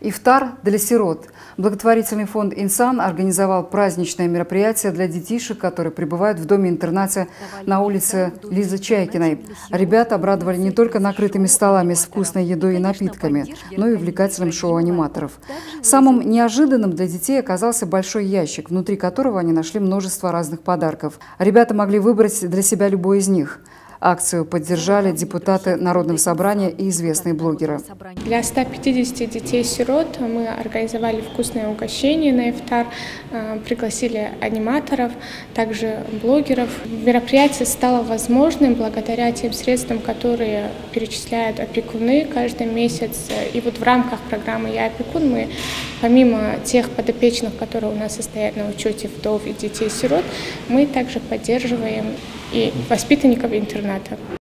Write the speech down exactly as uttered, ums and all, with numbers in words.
Ифтар для сирот. Благотворительный фонд «Инсан» организовал праздничное мероприятие для детишек, которые пребывают в доме-интернате на улице Лизы Чайкиной. Ребят обрадовали не только накрытыми столами с вкусной едой и напитками, но и увлекательным шоу аниматоров. Самым неожиданным для детей оказался большой ящик, внутри которого они нашли множество разных подарков. Ребята могли выбрать для себя любой из них. Акцию поддержали депутаты Народного собрания и известные блогеры. Для ста пятидесяти детей-сирот мы организовали вкусное угощение на ифтар, пригласили аниматоров, также блогеров. Мероприятие стало возможным благодаря тем средствам, которые перечисляют опекуны каждый месяц. И вот в рамках программы «Я опекун» мы, помимо тех подопечных, которые у нас состоят на учете вдов и детей-сирот, мы также поддерживаем и воспитанников интерната.